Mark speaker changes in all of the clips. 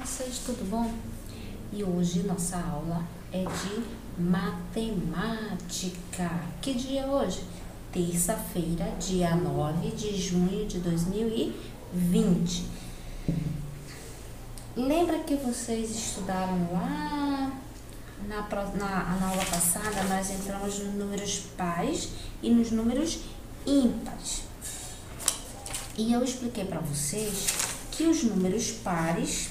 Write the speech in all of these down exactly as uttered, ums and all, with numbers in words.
Speaker 1: crianças, tudo bom? E hoje nossa aula é de matemática. Que dia é hoje? Terça-feira, dia nove de junho de dois mil e vinte. Lembra que vocês estudaram lá na, na, na aula passada? Nós entramos nos números pares e nos números ímpares. E eu expliquei para vocês que os números pares,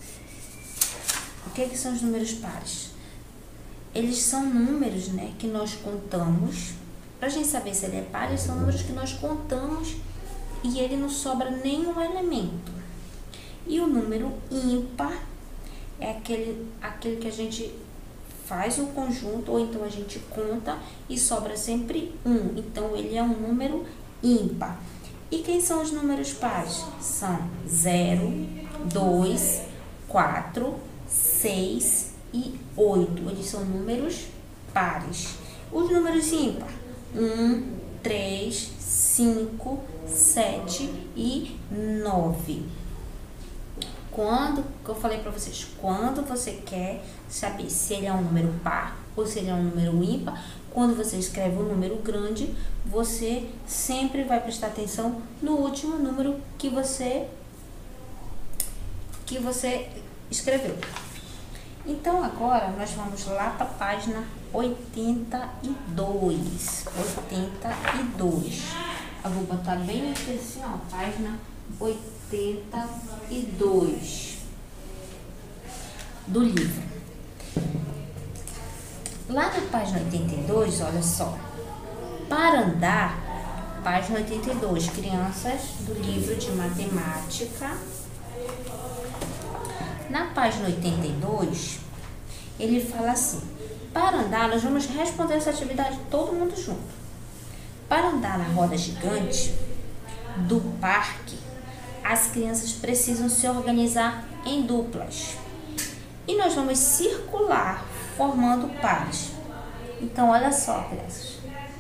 Speaker 1: o que, que são os números pares? Eles são números, né, que nós contamos. Para a gente saber se ele é par, eles são números que nós contamos e ele não sobra nenhum elemento. E o número ímpar é aquele, aquele que a gente faz o conjunto, ou então a gente conta e sobra sempre um. Então, ele é um número ímpar. E quem são os números pares? São zero, dois, quatro, seis e oito. Eles são números pares. Os números ímpar: um, três, cinco, sete e nove. Quando, que eu falei para vocês, quando você quer saber se ele é um número par ou se ele é um número ímpar, quando você escreve um número grande, você sempre vai prestar atenção no último número que você, que você escreveu. Então, agora, nós vamos lá para a página oitenta e dois. oitenta e dois. Eu vou botar bem aqui assim, ó, página oitenta e dois do livro. Lá na página oitenta e dois, olha só. Para andar, página oitenta e dois, crianças, do livro de matemática. Na página oitenta e dois, ele fala assim: para andar, nós vamos responder essa atividade todo mundo junto. Para andar na roda gigante do parque, as crianças precisam se organizar em duplas. E nós vamos circular, formando pares. Então, olha só, crianças.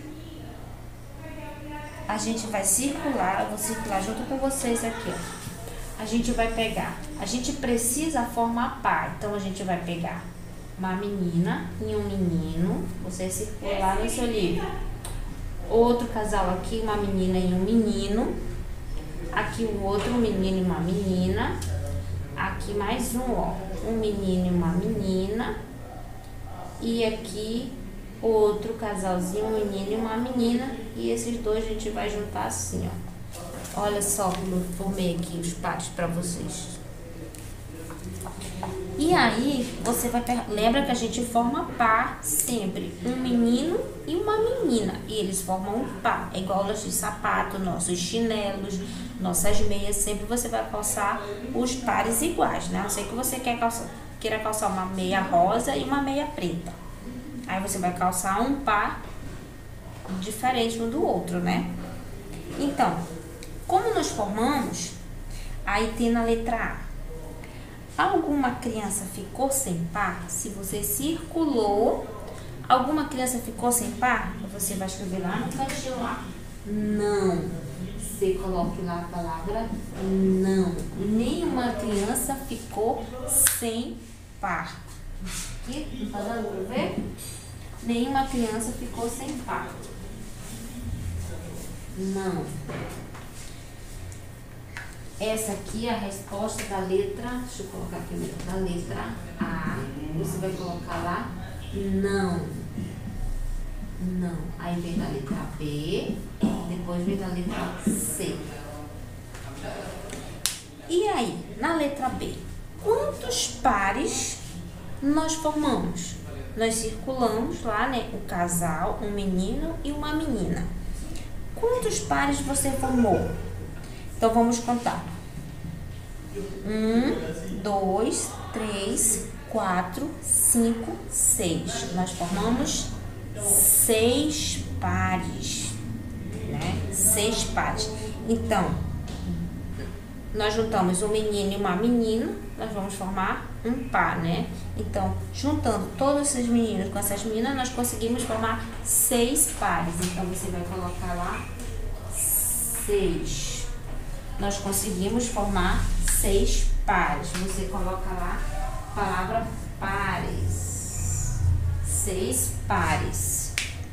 Speaker 1: A gente vai circular, eu vou circular junto com vocês aqui, ó. A gente vai pegar, a gente precisa formar par. Então, a gente vai pegar uma menina e um menino. Você circula lá no seu livro. Outro casal aqui, uma menina e um menino. Aqui o outro, um menino e uma menina. Aqui mais um, ó, um menino e uma menina. E aqui outro casalzinho, um menino e uma menina. E esses dois a gente vai juntar assim, ó. Olha só como eu formei aqui os pares para vocês. E aí, você vai... Lembra que a gente forma par sempre. Um menino e uma menina. E eles formam um par. É igual nossos sapatos, nossos chinelos, nossas meias. Sempre você vai calçar os pares iguais, né? A não ser que você quer calçar, queira calçar uma meia rosa e uma meia preta. Aí você vai calçar um par diferente um do outro, né? Então, como nós formamos, aí tem na letra A. Alguma criança ficou sem par? Se você circulou, alguma criança ficou sem par? Você vai escrever lá no cantinho lá. Não. Você coloque lá a palavra não. Nenhuma criança ficou sem par. Aqui, não tá dando pra ver? Nenhuma criança ficou sem par. Não. Essa aqui é a resposta da letra, deixa eu colocar aqui melhor, da letra A. Você vai colocar lá, não. Não. Aí vem da letra B, depois vem da letra C. E aí, na letra B, quantos pares nós formamos? Nós circulamos lá, né, o casal, um menino e uma menina. Quantos pares você formou? Então, vamos contar. Um, dois, três, quatro, cinco, seis. Nós formamos seis pares, né? Seis pares. Então, nós juntamos um menino e uma menina, nós vamos formar um par, né? Então, juntando todos esses meninos com essas meninas, nós conseguimos formar seis pares. Então, você vai colocar lá seis. Nós conseguimos formar seis pares. Você coloca lá a palavra pares. Seis pares.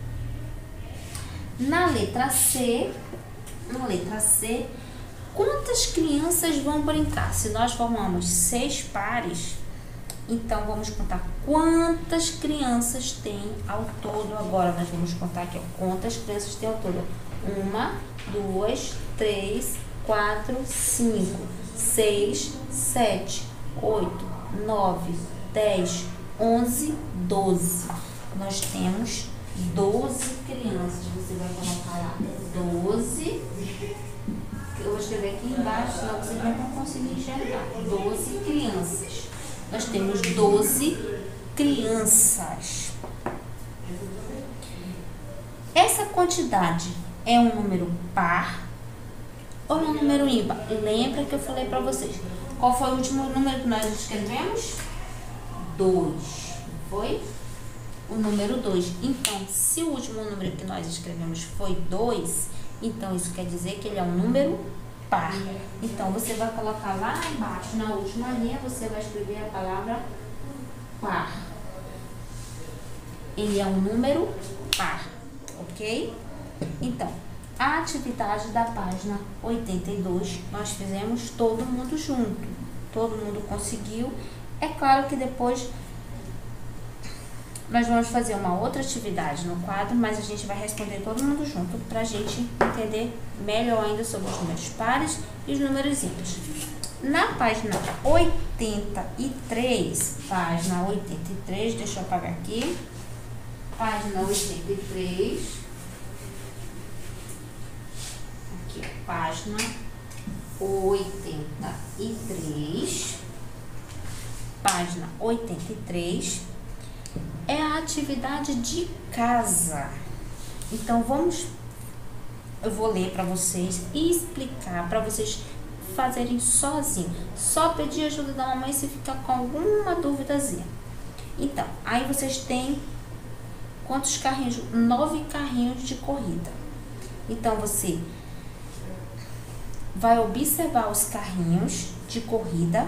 Speaker 1: Na letra C, na letra C, quantas crianças vão brincar? Se nós formamos seis pares, então vamos contar quantas crianças tem ao todo. Agora nós vamos contar aqui, ó, quantas crianças tem ao todo. Uma, duas, três, quatro, cinco, seis, sete, oito, nove, dez, onze, doze. Nós temos doze crianças. Você vai colocar lá doze. Eu vou escrever aqui embaixo, senão vocês não vão conseguir enxergar. doze crianças. Nós temos doze crianças. Essa quantidade é um número par ou é um número ímpar? Lembra que eu falei para vocês. Qual foi o último número que nós escrevemos? dois. Foi? O número dois. Então, se o último número que nós escrevemos foi dois, então isso quer dizer que ele é um número par. Então, você vai colocar lá embaixo, na última linha, você vai escrever a palavra par. Ele é um número par, ok? Então, a atividade da página oitenta e dois, nós fizemos todo mundo junto. Todo mundo conseguiu. É claro que depois nós vamos fazer uma outra atividade no quadro, mas a gente vai responder todo mundo junto para a gente entender melhor ainda sobre os números pares e os números ímpares. Na página oitenta e três, página oitenta e três, deixa eu apagar aqui, página oitenta e três, aqui, página oitenta e três, página oitenta e três, é a atividade de casa. Então, vamos, eu vou ler para vocês e explicar para vocês fazerem sozinho. Só pedir ajuda da mamãe se ficar com alguma duvidazinha. Então, aí vocês têm quantos carrinhos? Nove carrinhos de corrida. Então, você vai observar os carrinhos de corrida.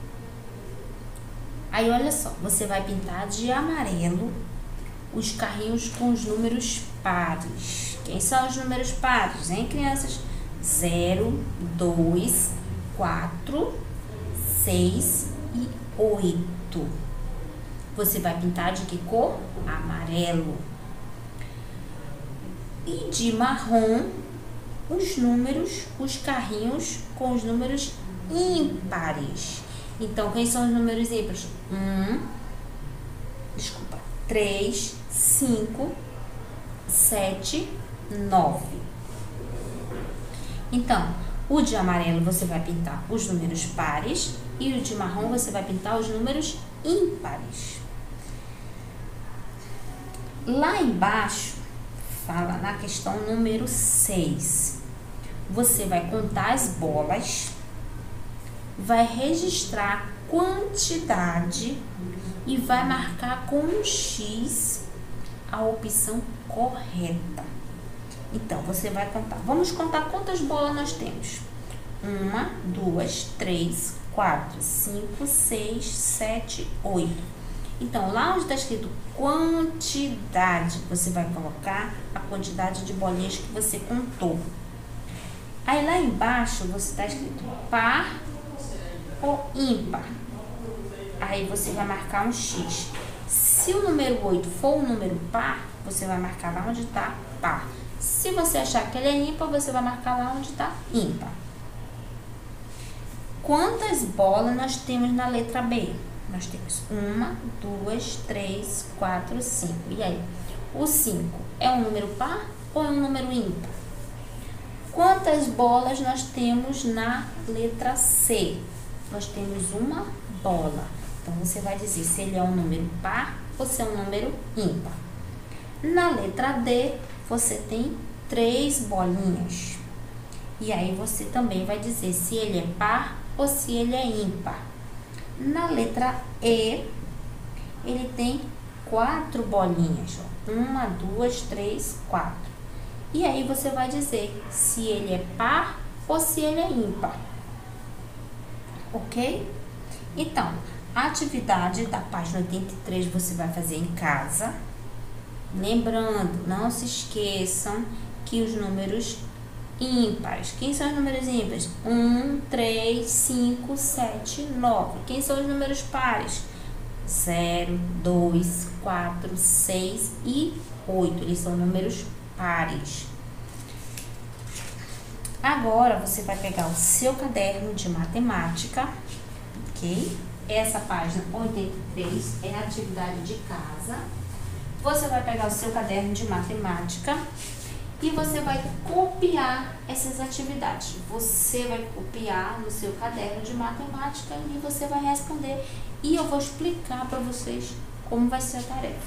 Speaker 1: Aí, olha só, você vai pintar de amarelo os carrinhos com os números pares. Quem são os números pares, hein, crianças? zero, dois, quatro, seis e oito. Você vai pintar de que cor? Amarelo. E de marrom, os números, os carrinhos com os números ímpares. Então, quem são os números ímpares? um, desculpa, três, cinco, sete, nove. Então, o de amarelo você vai pintar os números pares e o de marrom você vai pintar os números ímpares. Lá embaixo, fala na questão número seis. Você vai contar as bolas, vai registrar a quantidade e vai marcar com um X a opção correta. Então, você vai contar. Vamos contar quantas bolas nós temos. Uma, duas, três, quatro, cinco, seis, sete, oito. Então, lá onde está escrito quantidade, você vai colocar a quantidade de bolinhas que você contou. Aí, lá embaixo, você está escrito par ou ímpar. Aí, você vai marcar um X. Se o número oito for um número par, você vai marcar lá onde está par. Se você achar que ele é ímpar, você vai marcar lá onde está ímpar. Quantas bolas nós temos na letra B? Nós temos uma, duas, três, quatro, cinco. E aí? O cinco é um número par ou é um número ímpar? Quantas bolas nós temos na letra C? Nós temos uma bola. Então, você vai dizer se ele é um número par ou se é um número ímpar. Na letra D, você tem três bolinhas. E aí, você também vai dizer se ele é par ou se ele é ímpar. Na letra E, ele tem quatro bolinhas. Ó. Uma, duas, três, quatro. E aí, você vai dizer se ele é par ou se ele é ímpar. Ok? Então, a atividade da página oitenta e três você vai fazer em casa. Lembrando, não se esqueçam que os números ímpares. Quem são os números ímpares? um, três, cinco, sete, nove. Quem são os números pares? zero, dois, quatro, seis e oito. Eles são números pares. Agora, você vai pegar o seu caderno de matemática, ok? Essa página oitenta e três é a atividade de casa. Você vai pegar o seu caderno de matemática e você vai copiar essas atividades. Você vai copiar no seu caderno de matemática e você vai responder. E eu vou explicar para vocês como vai ser a tarefa.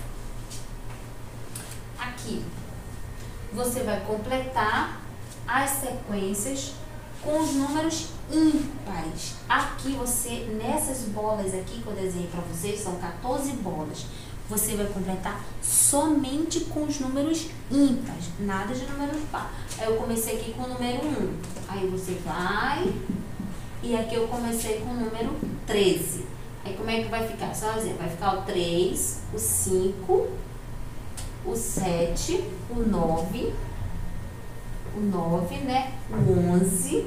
Speaker 1: Aqui, você vai completar as sequências com os números ímpares. Aqui você, nessas bolas aqui que eu desenhei para vocês, são quatorze bolas. Você vai completar somente com os números ímpares, nada de números pares. Aí eu comecei aqui com o número um, aí você vai, e aqui eu comecei com o número treze. Aí como é que vai ficar? Só dizer, vai ficar o três, o cinco, o sete, o nove, o nove, né? O onze,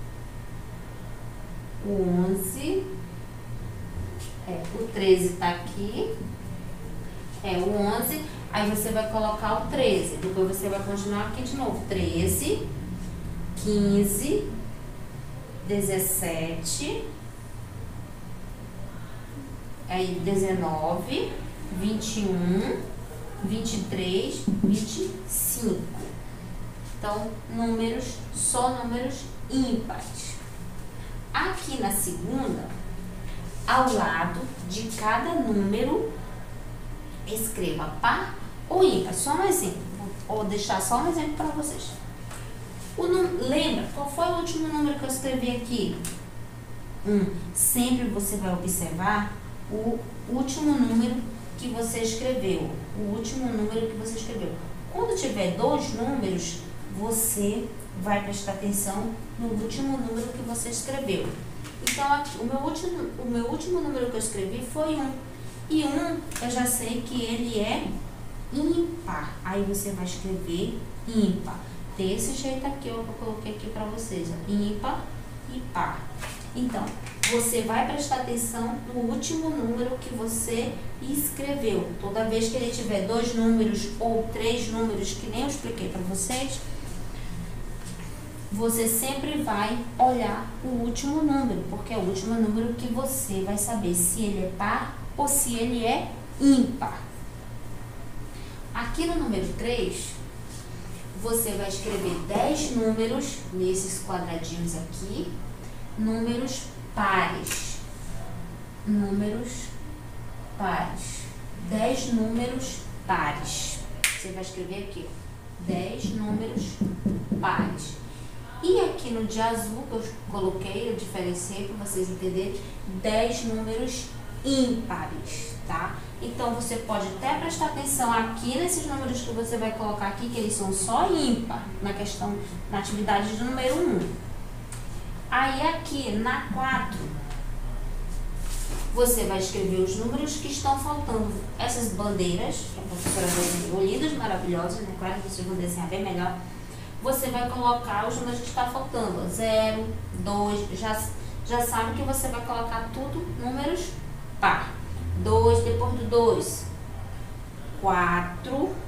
Speaker 1: o onze, é, o treze tá aqui, é o onze, aí você vai colocar o treze, depois você vai continuar aqui de novo, treze, quinze, dezessete, aí dezenove, vinte e um, vinte e três, vinte e cinco. Então, números, só números ímpares. Aqui na segunda, ao lado de cada número, escreva par ou ímpar. Só um exemplo. Vou deixar só um exemplo para vocês. O num, lembra, qual foi o último número que eu escrevi aqui? Um. Sempre você vai observar o último número que você escreveu. O último número que você escreveu. Quando tiver dois números, você vai prestar atenção no último número que você escreveu. Então, aqui, o, meu último, o meu último número que eu escrevi foi um. E um, eu já sei que ele é ímpar. Aí você vai escrever ímpar. Desse jeito aqui, eu coloquei aqui para vocês. Ó, ímpar e par. Então, você vai prestar atenção no último número que você escreveu. Toda vez que ele tiver dois números ou três números, que nem eu expliquei para vocês, você sempre vai olhar o último número, porque é o último número que você vai saber se ele é par ou se ele é ímpar. Aqui no número três, você vai escrever dez números nesses quadradinhos aqui, números pares. Números pares. dez números pares. Você vai escrever aqui, ó, dez números pares. E aqui no de azul, que eu coloquei, eu diferenciei para vocês entenderem, dez números ímpares, tá? Então, você pode até prestar atenção aqui nesses números que você vai colocar aqui, que eles são só ímpar, na questão, na atividade do número um. Aí, aqui na quatro, você vai escrever os números que estão faltando. Essas bandeiras, que a professora desenhou, lindas, maravilhosas, né? Claro que vocês vão desenhar bem melhor. Você vai colocar os números que estão faltando, zero, dois, já, já sabe que você vai colocar tudo números par. dois, depois do dois, quatro,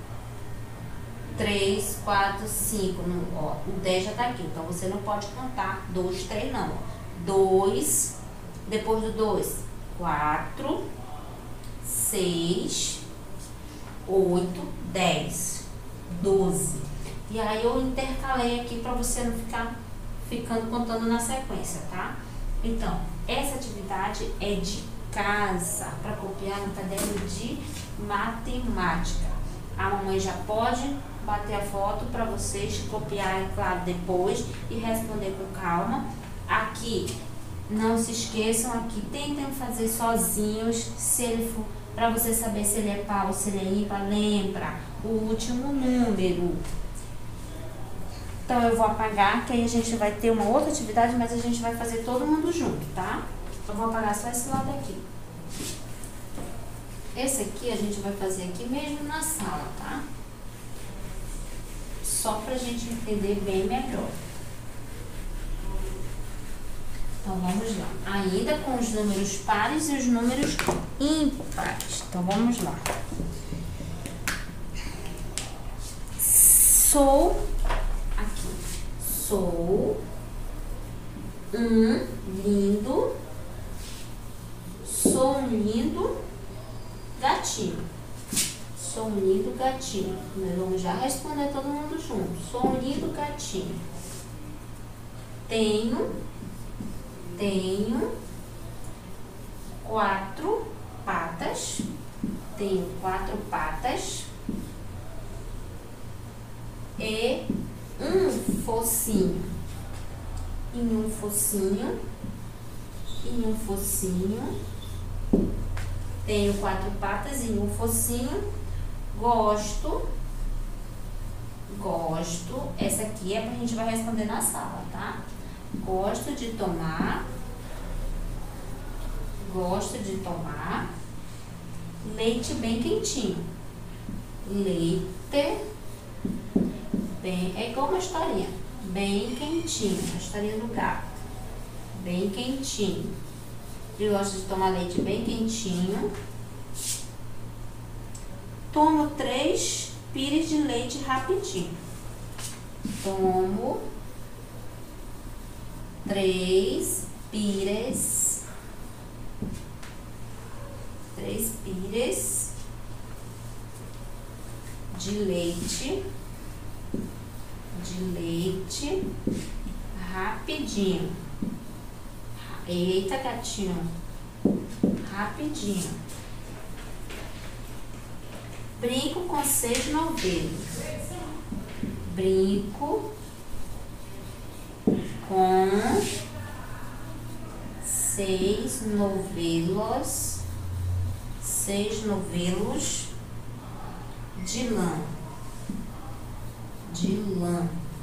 Speaker 1: três, quatro, cinco, no, ó, o dez já tá aqui, então você não pode contar dois, três não. dois, depois do dois, quatro, seis, oito, dez, doze. E aí eu intercalei aqui para você não ficar ficando contando na sequência, tá? Então, essa atividade é de casa, para copiar no caderno de matemática. A mamãe já pode bater a foto para vocês copiarem, claro, depois e responder com calma. Aqui, não se esqueçam, aqui tentem fazer sozinhos, se ele for, para você saber se ele é par ou se ele é ímpar, lembra o último número. Então, eu vou apagar, que aí a gente vai ter uma outra atividade, mas a gente vai fazer todo mundo junto, tá? Eu vou apagar só esse lado aqui. Esse aqui a gente vai fazer aqui mesmo na sala, tá? Só pra gente entender bem melhor. Então, vamos lá. Ainda com os números pares e os números ímpares. Então, vamos lá. Sou, aqui, sou um lindo, sou um lindo gatinho. Sou um lindo gatinho. Nós vamos já responder todo mundo junto. Sou um lindo gatinho. Tenho, tenho quatro patas. Tenho quatro patas. E um focinho. Em um focinho. Em um focinho. Tenho quatro patas e um focinho. Gosto. Gosto. Essa aqui é pra gente vai responder na sala, tá? Gosto de tomar. Gosto de tomar leite bem quentinho. Leite bem, é igual uma historinha. Bem quentinho. A historinha do gato. Bem quentinho. Eu gosto de tomar leite bem quentinho. Tomo três pires de leite rapidinho. Tomo três pires. Três pires de leite. De leite rapidinho. Eita, gatinho. Rapidinho. Brinco com seis novelos. Brinco com seis novelos. Seis novelos de lã. De lã.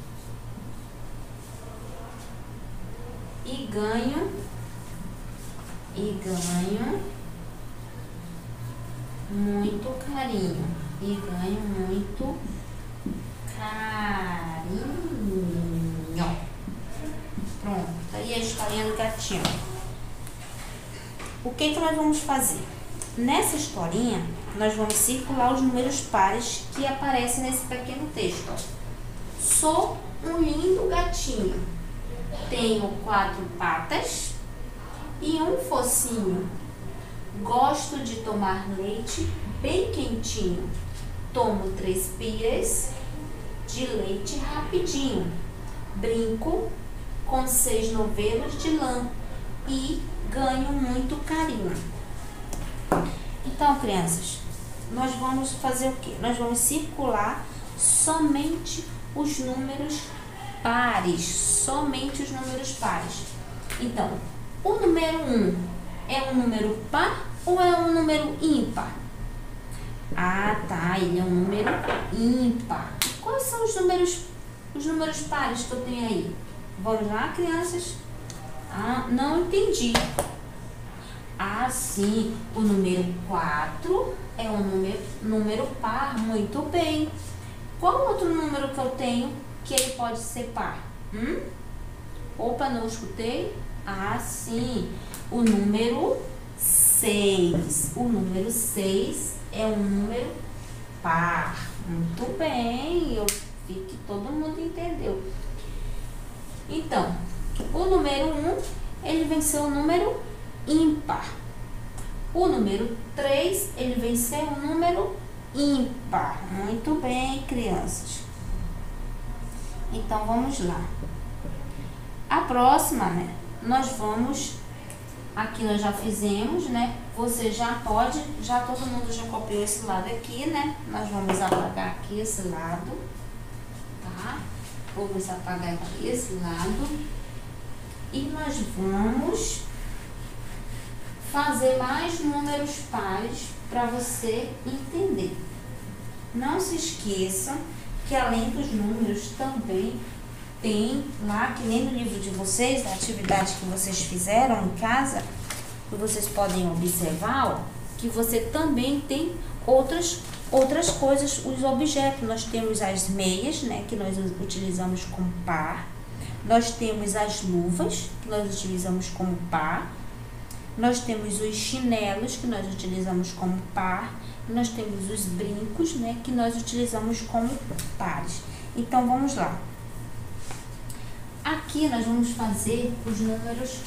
Speaker 1: E ganho. E ganho muito carinho. E ganho muito carinho. Pronto, tá aí a historinha do gatinho. O que que nós vamos fazer? Nessa historinha, nós vamos circular os números pares que aparecem nesse pequeno texto. Ó. Sou um lindo gatinho. Tenho quatro patas e um focinho. Gosto de tomar leite bem quentinho. Tomo três pires de leite rapidinho. Brinco com seis novelos de lã e ganho muito carinho. Então, crianças, nós vamos fazer o quê? Nós vamos circular somente os números pares. Somente os números pares. Então, o número um é um número par ou é um número ímpar? Ah, tá, ele é um número ímpar. Quais são os números, os números pares que eu tenho aí? Vamos lá, crianças? Ah, não entendi. Ah, sim, o número quatro é um número, número par, muito bem. Qual outro número que eu tenho que ele pode ser par? Hum? Opa, não escutei? Ah, sim, o número seis. O número seis é um número par. Muito bem, eu vi que todo mundo entendeu. Então, o número um, ele vem ser um número ímpar. O número três, ele vem ser um número ímpar. Muito bem, crianças. Então, vamos lá. A próxima, né? Nós vamos... Aqui nós já fizemos, né? Você já pode... Já todo mundo já copiou esse lado aqui, né? Nós vamos apagar aqui esse lado. Tá? Vamos apagar aqui esse lado. E nós vamos... fazer mais números pares para você entender. Não se esqueçam que além dos números também tem lá, que nem no livro de vocês, na atividade que vocês fizeram em casa, que vocês podem observar, ó, que você também tem outras, outras coisas, os objetos. Nós temos as meias, né, que nós utilizamos como par. Nós temos as luvas, que nós utilizamos como par. Nós temos os chinelos, que nós utilizamos como par. Nós temos os brincos, né, que nós utilizamos como pares. Então, vamos lá. Aqui nós vamos fazer os números,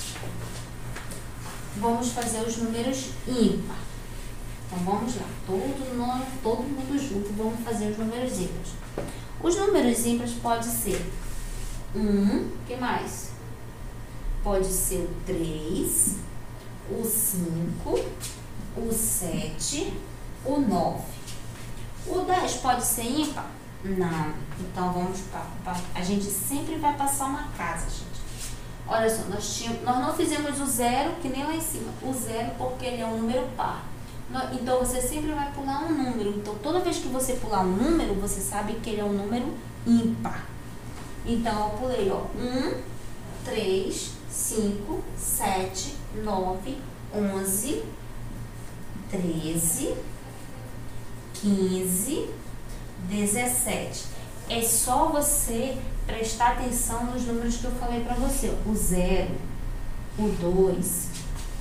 Speaker 1: vamos fazer os números ímpar. Então, vamos lá. Todo, nome, todo mundo junto, vamos fazer os números ímpares. Os números ímpares pode ser um, que mais? Pode ser o três, o cinco, o sete, o nove. O dez pode ser ímpar? Não. Então, vamos para... A gente sempre vai passar uma casa, gente. Olha só, nós, tínhamos, nós não fizemos o zero, que nem lá em cima. O zero porque ele é um número par. Então, você sempre vai pular um número. Então, toda vez que você pular um número, você sabe que ele é um número ímpar. Então, eu pulei, ó, um, três, cinco, sete, nove, onze, treze, quinze, dezessete. É só você prestar atenção nos números que eu falei pra você. O zero, o dois,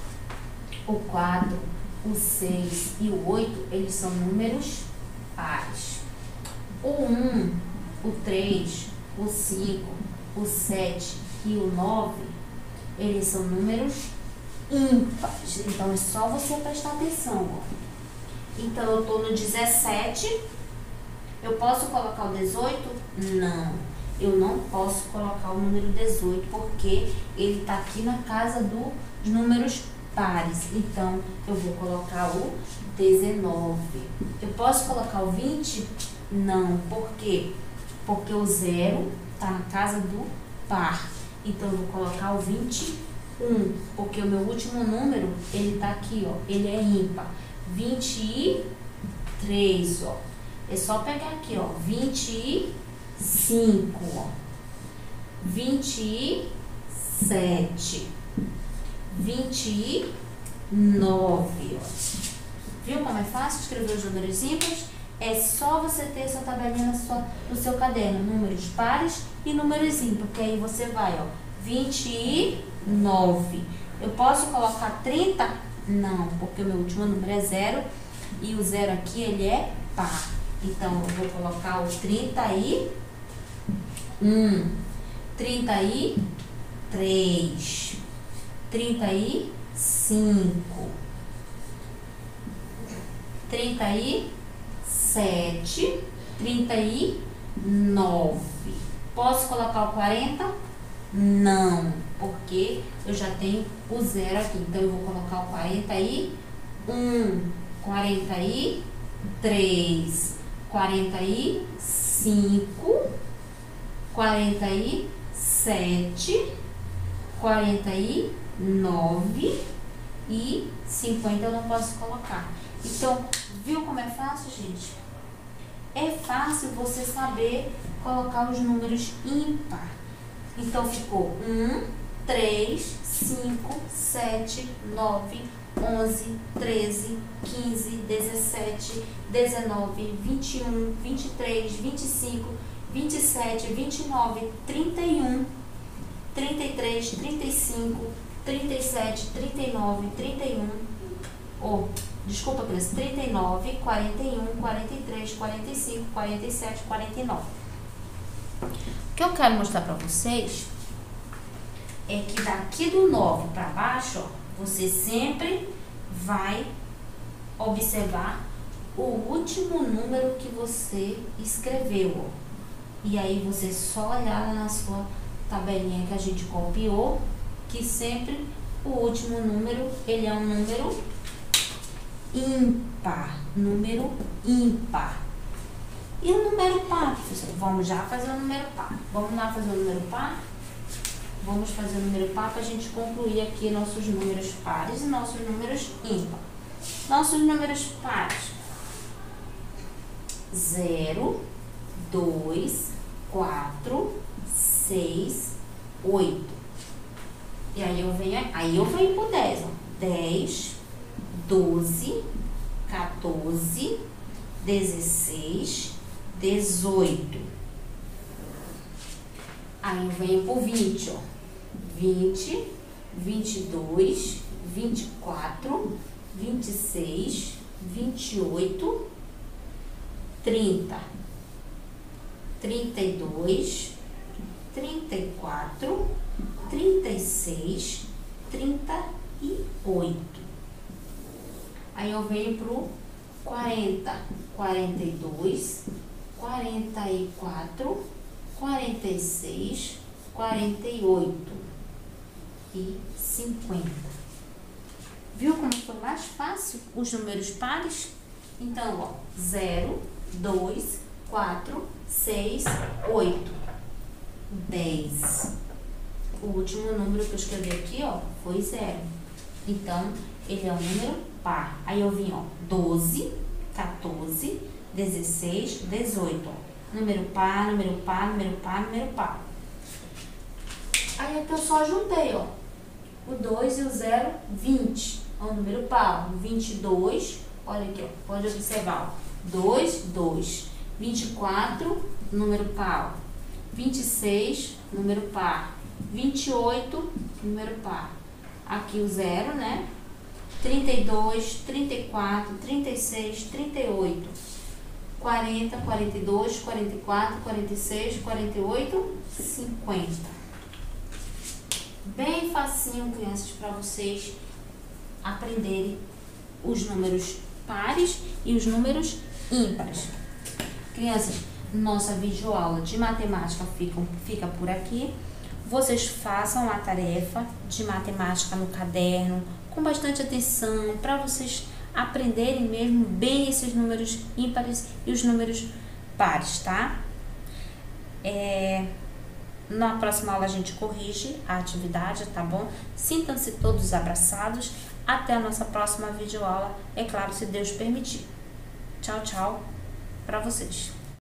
Speaker 1: o quatro, o seis e o oito, eles são números pares. O um, o três, o cinco, o sete e o nove, eles são números ímpares. Então, é só você prestar atenção, ó. Então, eu tô no dezessete. Eu posso colocar o dezoito? Não. Eu não posso colocar o número dezoito, porque ele tá aqui na casa dos números pares. Então, eu vou colocar o dezenove. Eu posso colocar o vinte? Não. Por quê? Porque o zero tá na casa do par. Então, eu vou colocar o vinte e um, porque o meu último número, ele tá aqui, ó. Ele é ímpar. vinte e três, ó. É só pegar aqui, ó. vinte e cinco, ó. vinte e sete. vinte e nove, ó. Viu como é fácil escrever os números ímpares? É só você ter essa tabelinha na sua, no seu caderno. Números pares e números ímpares. Que aí você vai, ó. vinte e nove. Eu posso colocar trinta? Não, porque o meu último número é zero. E o zero aqui, ele é par. Então, eu vou colocar o trinta e um, trinta e três, trinta e cinco, trinta e sete, trinta e nove. Posso colocar o quarenta? Não, porque eu já tenho o zero aqui. Então, eu vou colocar o quarenta e um, quarenta e três, quarenta e cinco, quarenta e sete, quarenta e nove e cinquenta eu não posso colocar. Então, viu como é fácil, gente? É fácil você saber colocar os números ímpar. Então, ficou um, três, cinco, sete, nove, onze, treze, quinze, dezessete, dezenove, vinte e um, vinte e três, vinte e cinco, vinte e sete, vinte e nove, trinta e um, trinta e três, trinta e cinco, trinta e sete, trinta e nove, trinta e um, ou, oh, desculpa, criança, trinta e nove, quarenta e um, quarenta e três, quarenta e cinco, quarenta e sete, quarenta e nove. O que eu quero mostrar pra vocês é que daqui do nove pra baixo, ó, você sempre vai observar o último número que você escreveu, ó. E aí você só olhar lá na sua tabelinha que a gente copiou, que sempre o último número, ele é um número ímpar, número ímpar. E o número par, professor? Vamos já fazer o número par. Vamos lá fazer o número par? Vamos fazer o número par para a gente concluir aqui nossos números pares e nossos números ímpares. Nossos números pares: zero, dois, quatro, seis, oito. E aí eu venho, aí eu venho pro dez, ó. dez, doze, quatorze, dezesseis, dezoito. Aí eu venho por vinte, ó. vinte, vinte e dois, vinte e quatro, vinte e seis, vinte e oito, trinta, trinta e dois, trinta e quatro, trinta e seis, trinta e oito. Aí eu venho pro quarenta, quarenta e dois, quarenta e quatro, quarenta e seis, quarenta e oito e cinquenta. Viu como foi mais fácil os números pares? Então, ó, zero, dois, quatro, seis, oito, dez. O último número que eu escrevi aqui, ó, foi zero. Então, ele é um número par. Aí eu vim, ó, doze, quatorze, dezesseis, dezoito, ó. Número par, número par, número par, número par. Aí eu só juntei, ó, o dois e o zero, vinte. É um número par. vinte e dois, olha aqui, ó, pode observar, ó, dois, dois. vinte e quatro, número par. vinte e seis, número par. vinte e oito, número par. Aqui o zero, né? trinta e dois, trinta e quatro, trinta e seis, trinta e oito, quarenta, quarenta e dois, quarenta e quatro, quarenta e seis, quarenta e oito, cinquenta. Bem facinho, crianças, para vocês aprenderem os números pares e os números ímpares. Crianças, nossa videoaula de matemática fica, fica por aqui. Vocês façam a tarefa de matemática no caderno com bastante atenção, para vocês aprenderem mesmo bem esses números ímpares e os números pares, tá? É, na próxima aula a gente corrige a atividade, tá bom? Sintam-se todos abraçados. Até a nossa próxima videoaula, é claro, se Deus permitir. Tchau, tchau para vocês.